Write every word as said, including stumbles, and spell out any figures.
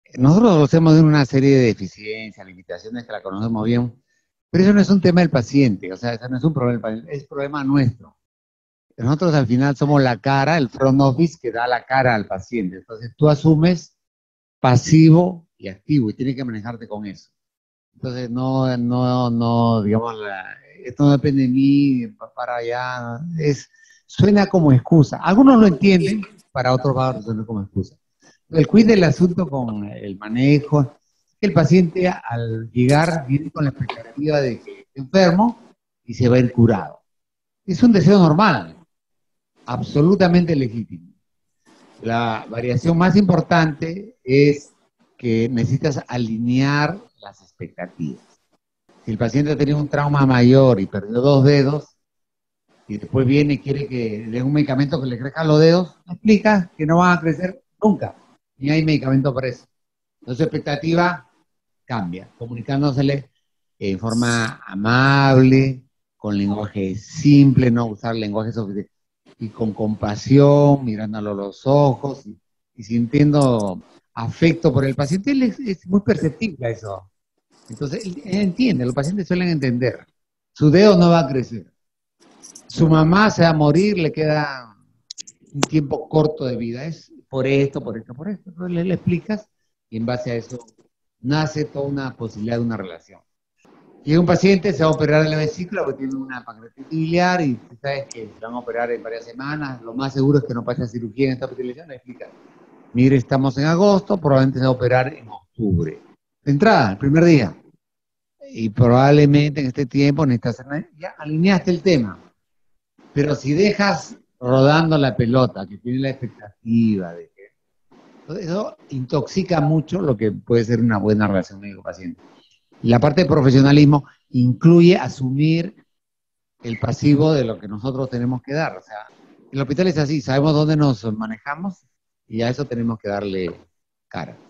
nosotros conocemos de una serie de deficiencias, limitaciones que la conocemos bien, pero eso no es un tema del paciente, o sea, eso no es un problema del paciente, es problema nuestro. Nosotros al final somos la cara, el front office que da la cara al paciente. Entonces tú asumes pasivo y activo y tienes que manejarte con eso. Entonces no, no, no, digamos, la- esto no depende de mí, pa- para allá, es, suena como excusa. Algunos lo entienden, para otros va a resolver como excusa. El quid del asunto con el manejo, el paciente al llegar viene con la expectativa de que está enfermo y se va a ir curado. Es un deseo normal, absolutamente legítimo. La variación más importante es que necesitas alinear las expectativas. Si el paciente ha tenido un trauma mayor y perdió dos dedos, y después viene y quiere que le dé un medicamento que le crezca los dedos, explica que no van a crecer nunca, ni hay medicamento para eso. Entonces, su expectativa cambia, comunicándosele en forma amable, con lenguaje simple, no usar lenguaje sofisticado, y con compasión, mirándolo a los ojos y, y sintiendo afecto por el paciente. Él es, es muy perceptible a eso. Entonces, él, él entiende, los pacientes suelen entender. Su dedo no va a crecer. Su mamá se va a morir, le queda un tiempo corto de vida. Es por esto, por esto, por esto. Entonces le, le explicas y en base a eso nace toda una posibilidad de una relación. Llega un paciente, se va a operar en la vesícula porque tiene una pancreatitis biliar y tú sabes que se van a operar en varias semanas. Lo más seguro es que no pase a cirugía en esta hospitalización. Le explica, mire, estamos en agosto, probablemente se va a operar en octubre. De entrada, el primer día. Y probablemente en este tiempo necesitas hacer, ya alineaste el tema. Pero si dejas rodando la pelota, que tiene la expectativa de que... Eso intoxica mucho lo que puede ser una buena relación médico-paciente. Y la parte de profesionalismo incluye asumir el pasivo de lo que nosotros tenemos que dar. O sea, el hospital es así, sabemos dónde nos manejamos y a eso tenemos que darle cara.